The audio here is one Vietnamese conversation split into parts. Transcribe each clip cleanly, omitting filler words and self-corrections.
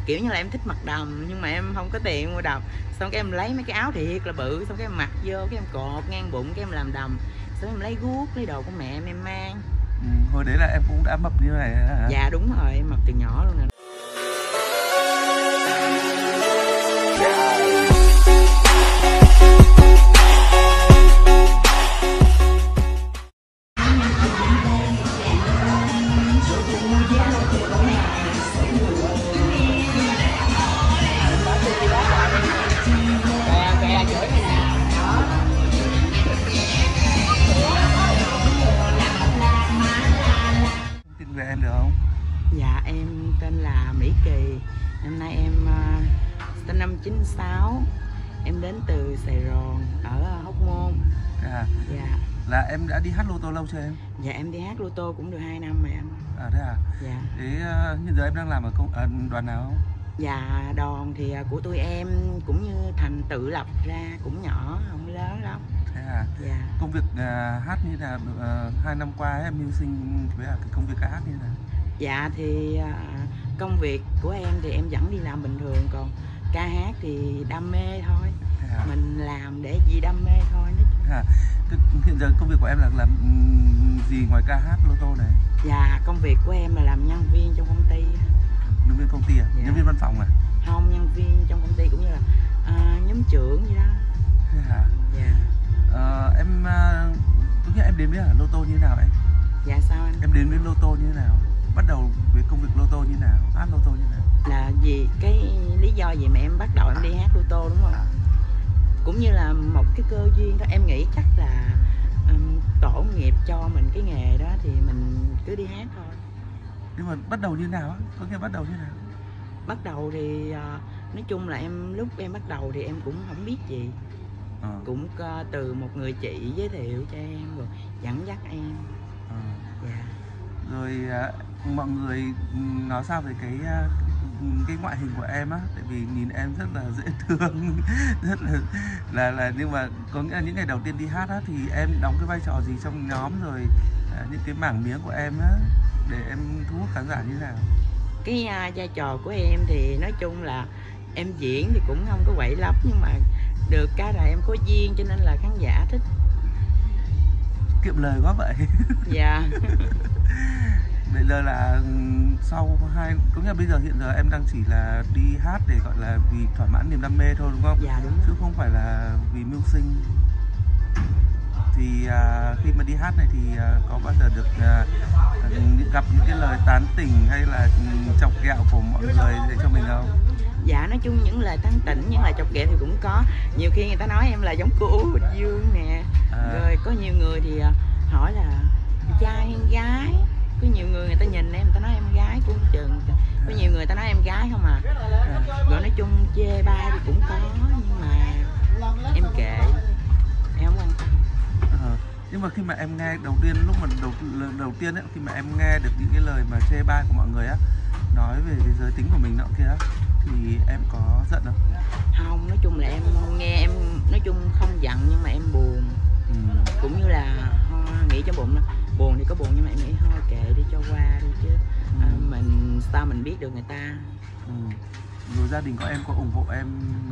kiểu như là em thích mặc đầm nhưng mà em không có tiền mua đầm, xong cái em lấy mấy cái áo thiệt là bự, xong cái em mặc vô, cái em cột ngang bụng, cái em làm đầm, xong em lấy guốc lấy đồ của mẹ em mang. Hồi đấy là em cũng đã mập như này hả? Dạ đúng rồi, em mập từ nhỏ luôn nè. Tin về em được không? Dạ em tên là Mỹ Kỳ, năm nay em sinh năm 96, em đến từ Sài Gòn ở Hóc Môn. À, Dạ. là em đã đi hát lô tô lâu chưa em? Dạ em đi hát lô tô cũng được 2 năm rồi em. À thế à? Dạ. Thế hiện giờ em đang làm ở đoàn nào không? Dạ đoàn thì của tụi em cũng như Thành tự lập ra, cũng nhỏ không lớn lắm. Thế à? Dạ. Công việc hát như nào? 2 năm qua em mưu sinh với cái công việc ca hát như nào? Dạ thì công việc của em thì em vẫn đi làm bình thường, còn ca hát thì đam mê thôi. Thế à? Mình làm để vì đam mê thôi. Thế à? Hiện giờ công việc của em là làm gì ngoài ca hát lô tô này? Dạ công việc của em là làm nhân viên trong công ty. Nhân viên công ty à? Dạ. Nhân viên văn phòng à? Không, nhân viên trong công ty cũng như là nhóm trưởng gì đó. Thế à? Dạ. Em có nghĩa em đến với lô tô như thế nào em? Dạ sao anh? Em đến với lô tô như thế nào? Bắt đầu với công việc lô tô như thế nào? Hát lô tô như thế nào? Là vì cái lý do gì mà em bắt đầu em đi hát lô tô đúng không? Cũng như là một cái cơ duyên thôi, em nghĩ chắc là tổ nghiệp cho mình cái nghề đó thì mình cứ đi hát thôi. Nhưng mà bắt đầu như thế nào á? Có nghĩa bắt đầu như thế nào? Bắt đầu thì nói chung là lúc em bắt đầu thì em cũng không biết gì. Cũng từ một người chị giới thiệu cho em rồi dẫn dắt em. Dạ. Rồi mọi người nói sao về cái ngoại hình của em á, tại vì nhìn em rất là dễ thương, rất là nhưng mà có nghĩa là những ngày đầu tiên đi hát á thì em đóng cái vai trò gì trong nhóm, rồi những cái mảng miếng của em á để em thu hút khán giả như thế nào? Cái vai trò của em thì nói chung là em diễn thì cũng không có quậy lắm, nhưng mà được cái là em có duyên cho nên là khán giả thích. Kiệm lời quá vậy. Dạ. Bây giờ là sau có nghĩa là bây giờ hiện giờ em đang chỉ là đi hát để gọi là vì thỏa mãn niềm đam mê thôi đúng không? Dạ đúng. Chứ không phải là vì mưu sinh. Thì khi mà đi hát này thì có bao giờ được gặp những cái lời tán tỉnh hay là chọc ghẹo của mọi người để cho mình không? Dạ nói chung những lời tán tỉnh, những lời chọc ghẹo thì cũng có. Nhiều khi người ta nói em là giống cô Ú Bình Dương nè. Rồi có nhiều người thì hỏi là trai hay gái. Có nhiều người ta nhìn em, người ta nói em gái cũng chừng. Có nhiều người ta nói em gái không à. Rồi nói chung chê bai thì cũng có, nhưng mà em kệ, em không quan tâm. Nhưng mà khi mà em nghe đầu tiên, lúc mà đầu tiên ấy, khi mà em nghe được những cái lời mà chê bai của mọi người á, nói về cái giới tính của mình nọ kia á, thì em có giận không? Không, nói chung là em nghe, em nói chung không giận nhưng mà em buồn. Cũng như là nghĩ trong bụng đó, buồn thì có buồn nhưng mà em nghĩ thôi kệ đi cho qua đi chứ. Mình sao mình biết được người ta. Rồi gia đình của em có ủng hộ em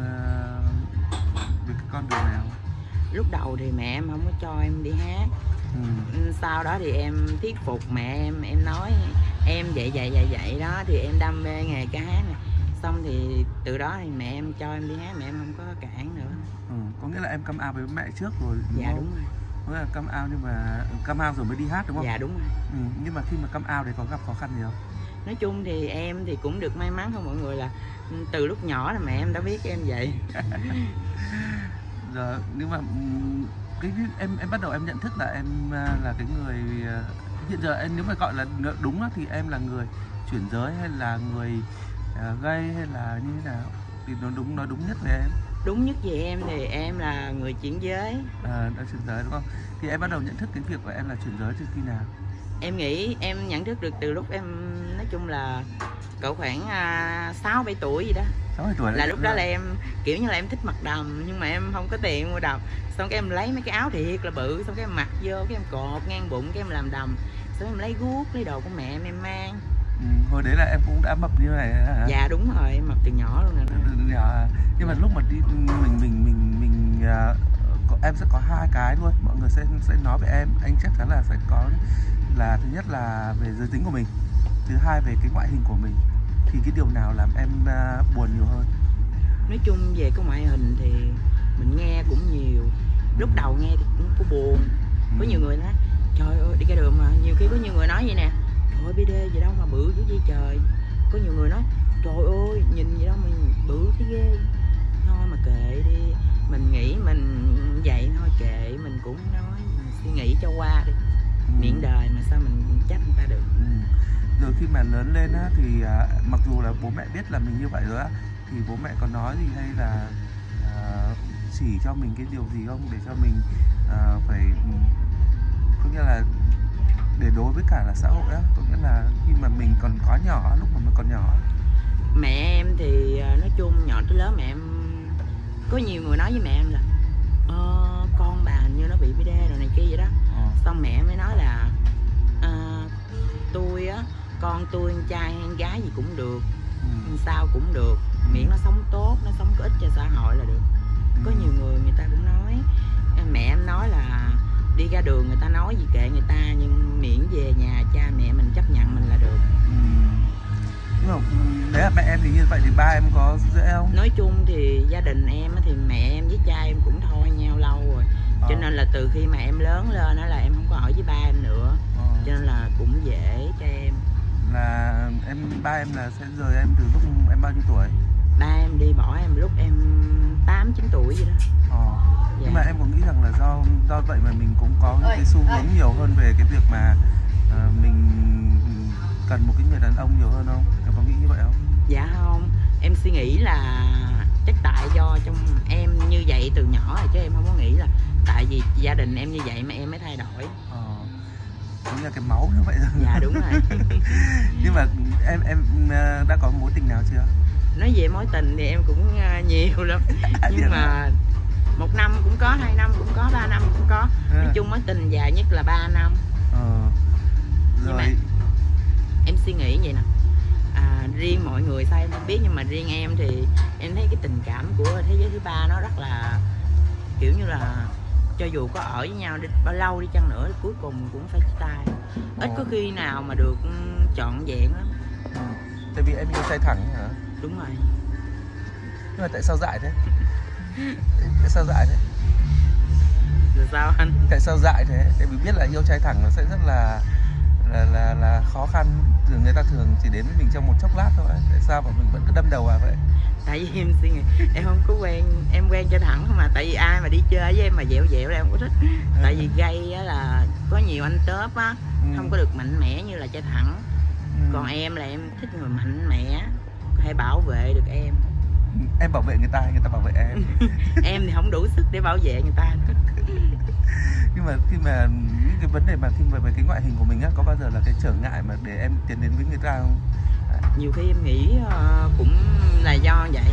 về cái con đường này không? Lúc đầu thì mẹ em không có cho em đi hát. Sau đó thì em thuyết phục mẹ em nói em vậy đó thì em đam mê nghề ca hát này. Xong thì từ đó thì mẹ em cho em đi hát, mẹ em không có cản nữa. Có nghĩa là em come out với mẹ trước rồi đúng dạ không? Đúng rồi. Có nghĩa là come out nhưng mà come out rồi mới đi hát đúng không? Dạ đúng rồi. Nhưng mà khi mà come out thì có gặp khó khăn gì không? Nói chung thì em thì cũng được may mắn hơn mọi người là từ lúc nhỏ là mẹ em đã biết em vậy. Rồi nhưng mà cái em bắt đầu em nhận thức là em là cái người hiện giờ em nếu mà gọi là đúng thì em là người chuyển giới hay là người gay hay là như thế nào, thì nói đúng nhất về em. Đúng nhất về em thì em là người chuyển giới. Đã chuyển giới đúng không? Thì em bắt đầu nhận thức cái việc của em là chuyển giới từ khi nào? Em nghĩ em nhận thức được từ lúc em nói chung là cỡ khoảng 6-7 tuổi gì đó. 6-7 tuổi là lúc đó là em kiểu như là em thích mặc đầm nhưng mà em không có tiền mua đầm, xong cái em lấy mấy cái áo thiệt là bự, xong cái em mặc vô, cái em cột ngang bụng, cái em làm đầm, xong em lấy guốc lấy đồ của mẹ em mang. Hồi đấy là em cũng đã mập như này hả? Dạ đúng rồi, em mập từ nhỏ luôn nè. Từ nhỏ à? Nhưng mà lúc mà đi mình em sẽ có hai cái luôn, mọi người sẽ nói về em, anh chắc chắn là sẽ có là thứ nhất là về giới tính của mình, thứ hai về cái ngoại hình của mình. Thì cái điều nào làm em buồn nhiều hơn? Nói chung về cái ngoại hình thì mình nghe cũng nhiều. Lúc đầu nghe thì cũng có buồn. Có nhiều người nói trời ơi đi ra đường mà, nhiều khi có nhiều người nói vậy nè, trời ơi BD gì đâu mà bự dữ vậy trời. Có nhiều người nói trời ơi nhìn gì đâu mà bự thế ghê. Thôi mà kệ đi, mình nghĩ mình vậy thôi, kệ mình cũng nói, mình suy nghĩ cho qua đi. Miệng đời mà sao mình trách người ta được. Rồi khi mà lớn lên á, thì mặc dù là bố mẹ biết là mình như vậy rồi á, thì bố mẹ có nói gì hay là chỉ cho mình cái điều gì không để cho mình phải có nghĩa là để đối với cả là xã hội á, có nghĩa là khi mà mình còn quá nhỏ, lúc mà mình còn nhỏ. Mẹ em thì nói chung nhỏ tới lớn mẹ em có nhiều người nói với mẹ em là con bà hình như nó bị BD rồi này kia vậy đó. Xong mẹ mới nói là tôi á, con tôi con trai hay con gái gì cũng được, sao cũng được, miễn nó sống tốt, nó sống có ích cho xã hội là được. Có nhiều người ta cũng nói, mẹ em nói là đi ra đường người ta nói gì kệ người ta, nhưng miễn về nhà cha mẹ mình chấp nhận mình là được. Nhưng mà đấy là mẹ em thì như vậy thì ba em có dễ không? Nói chung thì gia đình em thì mẹ em với cha em cũng thôi nhau lâu rồi, cho nên là từ khi mà em lớn lên đó là em không có ở với ba em nữa, cho nên là cũng dễ cho em. Là ba em là sẽ rời em từ lúc em bao nhiêu tuổi? Ba em đi bỏ em lúc em 8-9 tuổi vậy đó. Dạ. Nhưng mà em có nghĩ rằng là do vậy mà mình cũng có những cái xu hướng nhiều hơn về cái việc mà mình cần một cái người đàn ông nhiều hơn không? Em có nghĩ như vậy không? Dạ không, em suy nghĩ là chắc tại do trong em như vậy từ nhỏ rồi, chứ em không có nghĩ là tại vì gia đình em như vậy mà em mới thay đổi. Cũng là cái máu như vậy rồi. Dạ đúng rồi. Nhưng mà em đã có mối tình nào chưa? Nói về mối tình thì em cũng nhiều lắm. Nhưng mà 1 năm cũng có, 2 năm cũng có, 3 năm cũng có. Nói chung mối tình dài nhất là 3 năm. Nhưng mà em suy nghĩ vậy nè, riêng mọi người sao em không biết, nhưng mà riêng em thì em thấy cái tình cảm của thế giới thứ ba nó rất là kiểu như là cho dù có ở với nhau đi bao lâu đi chăng nữa, cuối cùng cũng phải chia tay. Ít có khi nào mà được trọn vẹn lắm. Tại vì em yêu trai thẳng hả? Đúng rồi. Nhưng mà tại sao dại thế? Tại sao dại thế? Rồi sao anh? Tại sao dại thế? Tại vì biết là yêu trai thẳng nó sẽ rất là khó khăn. Thường người ta thường chỉ đến với mình trong một chốc lát thôi. Tại sao mà mình vẫn cứ đâm đầu vào vậy? Tại vì em suy nghĩ em không có quen, em quen cho thẳng không mà. Tại vì ai mà đi chơi với em mà dẻo dẻo là em không có thích. Tại vì gây á là có nhiều anh tớp á, không có được mạnh mẽ như là trai thẳng. Còn em là em thích người mạnh mẽ, có thể bảo vệ được em. Em bảo vệ người ta hay người ta bảo vệ em? Em thì không đủ sức để bảo vệ người ta. Nhưng mà khi mà những cái vấn đề mà khi mà về cái ngoại hình của mình á, có bao giờ là cái trở ngại mà để em tiến đến với người ta không? Nhiều khi em nghĩ cũng là do vậy.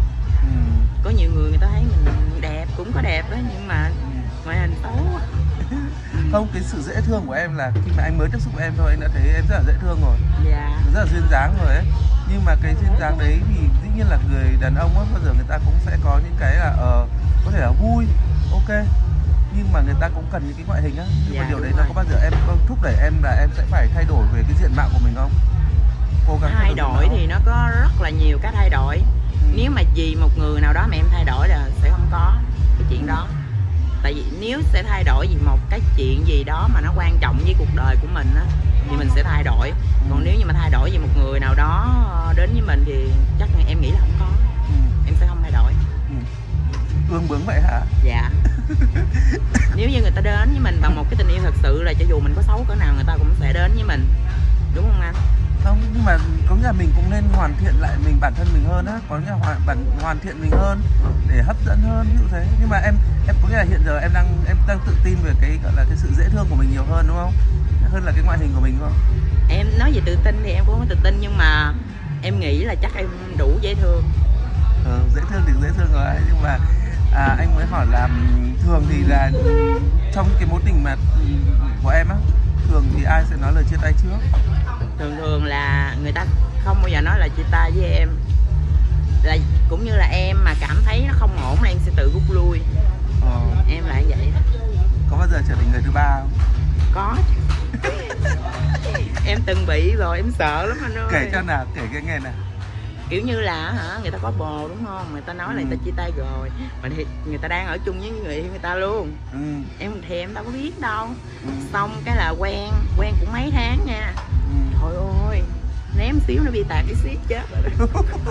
Có nhiều người ta thấy mình đẹp, cũng có đẹp đó, nhưng mà ngoại hình xấu quá. Không, cái sự dễ thương của em là khi mà anh mới tiếp xúc với em thôi anh đã thấy em rất là dễ thương rồi. Dạ. Rất là duyên dáng rồi ấy. Nhưng mà cái duyên dáng đấy thì dĩ nhiên là người đàn ông á, bao giờ người ta cũng sẽ có những cái là có thể là vui, ok, nhưng mà người ta cũng cần những cái ngoại hình á. Nhưng mà điều đấy nó có bao giờ em thúc đẩy em là em sẽ phải thay đổi về cái diện mạo của mình không? Cố gắng thay đổi thì nó có rất là nhiều cái thay đổi. Nếu mà vì một người nào đó mà em thay đổi là sẽ không có cái chuyện đó. Tại vì nếu sẽ thay đổi vì một cái chuyện gì đó mà nó quan trọng với cuộc đời của mình á, thì mình sẽ thay đổi. Còn nếu như mà thay đổi vì một người nào đó đến với mình thì chắc em nghĩ là không có. Em sẽ không thay đổi. Ương bướng vậy hả? Dạ. Nếu như người ta đến với mình bằng một cái tình yêu thật sự là cho dù mình có xấu cỡ nào người ta cũng sẽ đến với mình, đúng không anh? Không, nhưng mà có nghĩa là mình cũng nên hoàn thiện lại bản thân mình hơn á, có nghĩa là hoàn thiện mình hơn để hấp dẫn hơn, ví dụ thế. Nhưng mà em có nghĩa là hiện giờ em đang tự tin về cái gọi là cái sự dễ thương của mình nhiều hơn đúng không? Hơn là cái ngoại hình của mình đúng không? Em nói về tự tin thì em cũng không có tự tin, nhưng mà em nghĩ là chắc em đủ dễ thương. Dễ thương thì dễ thương rồi, nhưng mà anh mới hỏi là thường thì là trong cái mối tình mà của em á thường thì ai sẽ nói lời chia tay trước? Thường thường là người ta không bao giờ nói là chia tay với em, là cũng như là em mà cảm thấy nó không ổn là em sẽ tự rút lui. Em là như vậy. Có bao giờ trở thành người thứ ba không? Có. Em từng bị rồi, em sợ lắm anh ơi. Kể cho nào, kể cái nghe nào. Kiểu như là người ta có bồ đúng không, người ta nói là người ta chia tay rồi mà thì người ta đang ở chung với người yêu người ta luôn. Em thì em đâu có biết đâu. Xong cái là quen cũng mấy tháng nha. Thôi ôi, ném xíu nó bị tạt cái xiết chết rồi.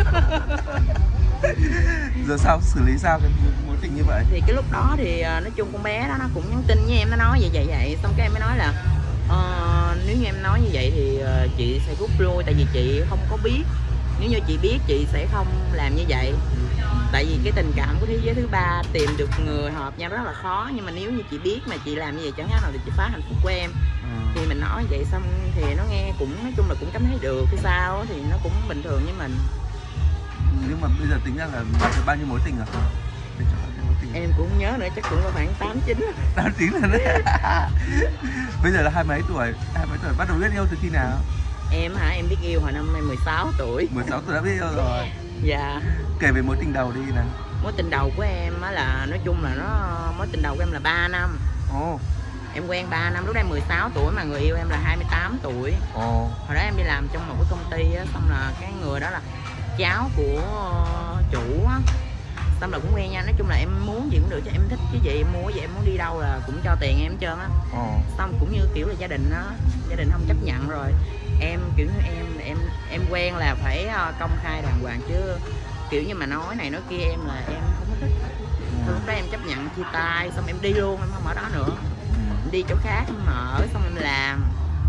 Giờ sao xử lý sao cái mối tình như vậy? Thì cái lúc đó thì nói chung con bé đó nó cũng nhắn tin với em, nó nói vậy. Xong cái em mới nói là nếu như em nói như vậy thì chị sẽ rút lui, tại vì chị không có biết. Nếu như chị biết chị sẽ không làm như vậy. Tại vì cái tình cảm của thế giới thứ ba tìm được người hợp nhau rất là khó. Nhưng mà nếu như chị biết mà chị làm như vậy chẳng khác nào thì chị phá hạnh phúc của em. Thì mình nói vậy xong thì nó nghe cũng nói chung là cũng cảm thấy được cái sao thì nó cũng bình thường với mình. Nhưng mà bây giờ tính ra là bao nhiêu mối tình rồi? Em cũng không nhớ nữa, chắc cũng có khoảng 8-9. 8-9 rồi đấy. Bây giờ là hai mấy tuổi bắt đầu biết yêu từ khi nào? Em hả? Em biết yêu hồi năm em 16 tuổi. 16 tuổi đã biết yêu rồi. Dạ. Kể về mối tình đầu đi nè. Mối tình đầu của em á là nói chung là mối tình đầu của em là 3 năm. Em quen 3 năm, lúc đó em 16 tuổi mà người yêu em là 28 tuổi. Hồi đó em đi làm trong một cái công ty á, xong là cái người đó là cháu của chủ á. Xong là cũng quen nha, nói chung là em muốn gì cũng được, cho em thích cái gì em mua cái gì, em muốn đi đâu là cũng cho tiền em hết trơn á. Xong cũng như kiểu là gia đình không chấp nhận rồi. Em kiểu như em quen là phải công khai đàng hoàng chứ kiểu như mà nói này nói kia em là em không có thích. Lúc đó em chấp nhận chia tay, xong em đi luôn, em không ở đó nữa. Em đi chỗ khác em ở, xong em làm.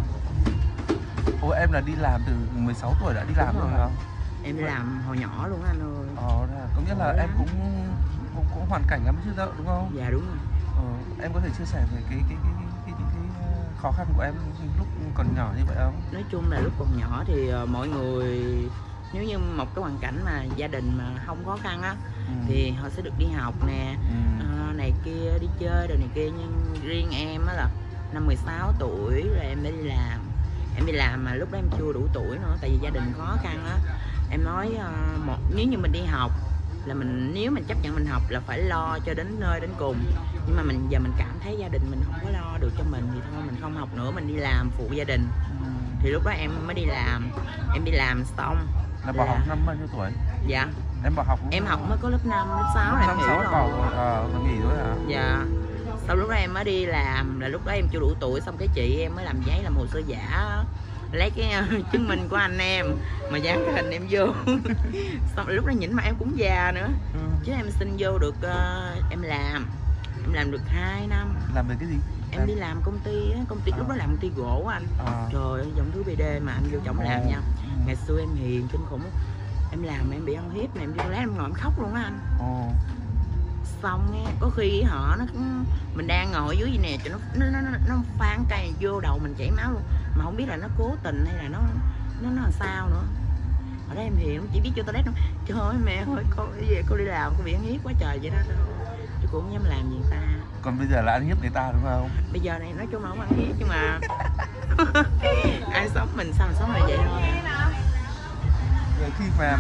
Ủa em là đi làm từ 16 tuổi đã đi làm rồi hả? Em đi làm hồi nhỏ luôn anh ơi. Có nghĩa là em cũng hoàn cảnh lắm chứ đâu đúng không? Dạ đúng rồi. Em có thể chia sẻ về cái khó khăn của em lúc còn nhỏ như vậy không? Nói chung là lúc còn nhỏ thì mọi người nếu như một cái hoàn cảnh mà gia đình mà không khó khăn á thì họ sẽ được đi học nè, này kia, đi chơi rồi này kia. Nhưng riêng em á là năm 16 tuổi rồi em đã đi làm. Em đi làm mà lúc đó em chưa đủ tuổi nữa, tại vì gia đình khó khăn á. Em nói nếu như mình đi học là nếu mình chấp nhận mình học là phải lo cho đến nơi đến cùng. Nhưng mà giờ mình cảm thấy gia đình mình không có lo được cho mình thì thôi mình không học nữa, mình đi làm phụ gia đình. Thì lúc đó em mới đi làm. Em đi làm xong là bỏ học năm bao nhiêu tuổi? Dạ em bỏ học em học mới có lớp 5, lớp 6 là em nghỉ rồi. Nghỉ rồi hả? Dạ. Sau lúc đó em mới đi làm, là lúc đó em chưa đủ tuổi, xong cái chị em mới làm giấy làm hồ sơ giả, lấy cái chứng minh của anh em mà dán cái hình em vô. Xong lúc đó nhìn mà em cũng già nữa. Chứ em xin vô được em làm được 2 năm. Làm về cái gì? Em đi làm công ty á, lúc đó làm công ty gỗ anh. Trời ơi, dòng thứ BD mà anh vô trọng làm nha. Ngày xưa em hiền kinh khủng. Em làm em bị ăn hiếp này, em vô lát em ngồi em khóc luôn á anh. Xong nghe có khi mình đang ngồi dưới gì nè cho nó phang cây vô đầu mình chảy máu luôn, mà không biết là nó cố tình hay là nó làm sao nữa. Ở đây em hiền chỉ biết cho toilet không. Trời ơi mẹ ơi, cô đi làm cô bị ăn hiếp quá trời vậy đó chứ cũng không dám làm gì người ta. Còn bây giờ là ăn hiếp người ta đúng không? Bây giờ này nói chung là không ăn hiếp nhưng mà ai sống mình sao mình sống là vậy thôi. Khi mà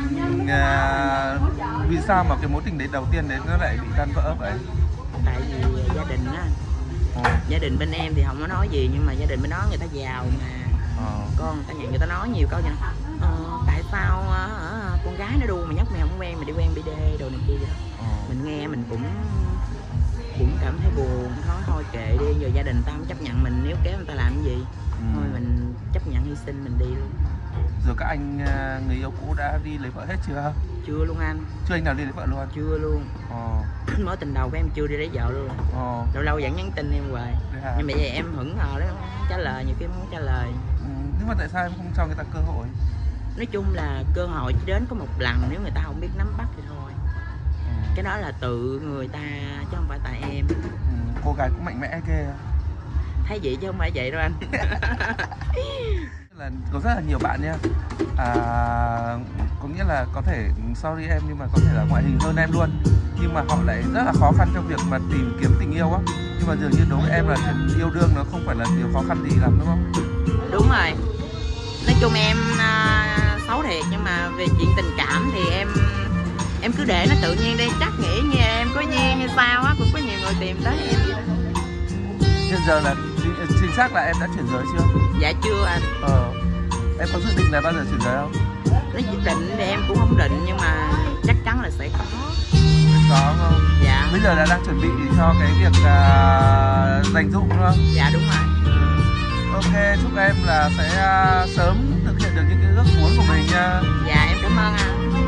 vì sao mà cái mối tình đấy đầu tiên đấy nó lại bị tan vỡ vậy? Tại vì gia đình á, gia đình bên em thì không có nói gì, nhưng mà gia đình bên đó người ta giàu mà. Con người ta nhận người ta nói nhiều câu như tại sao con gái nó đu mà nhóc mày không quen, mày đi quen BD đồ này kia vậy đó. Mình nghe mình cũng cảm thấy buồn, thôi kệ đi, giờ gia đình tao không chấp nhận mình, nếu kéo người ta làm cái gì thôi mình chấp nhận hy sinh mình đi luôn. Rồi các anh người yêu cũ đã đi lấy vợ hết chưa? Chưa luôn anh. Chưa anh nào đi lấy vợ luôn? Chưa luôn. Mối tình đầu của em chưa đi lấy vợ luôn. Lâu lâu vẫn nhắn tin em hoài. Nhưng mà vậy em hững hờ đó, không trả lời, nhiều khi em không trả lời. Nhưng mà tại sao em không cho người ta cơ hội? Nói chung là cơ hội chỉ đến có một lần, nếu người ta không biết nắm bắt thì thôi. Cái đó là tự người ta chứ không phải tại em. Cô gái cũng mạnh mẽ ghê. Thấy vậy chứ không phải vậy đâu anh. Là có rất là nhiều bạn nha, có nghĩa là có thể sorry em nhưng mà có thể là ngoại hình hơn em luôn, nhưng mà họ lại rất là khó khăn trong việc mà tìm kiếm tình yêu á. Nhưng mà dường như đối với em là chuyện yêu đương nó không phải là điều khó khăn gì lắm, đúng không? Đúng rồi, nói chung em xấu thiệt, nhưng mà về chuyện tình cảm thì em cứ để nó tự nhiên đi, chắc nghĩ như em có duyên hay sao á, cũng có nhiều người tìm tới em vậy đó. Hiện giờ là chính xác là em đã chuyển giới chưa? Dạ chưa anh. Em có dự định là bao giờ chuyển giới không? Nói chỉ định thì em cũng không định, nhưng mà chắc chắn là sẽ có. Có không? Dạ. Bây giờ là đang chuẩn bị cho cái việc dành dụm đúng không? Dạ đúng rồi. Ok, chúc em là sẽ sớm thực hiện được những cái ước muốn của mình nha. Dạ em cảm ơn anh.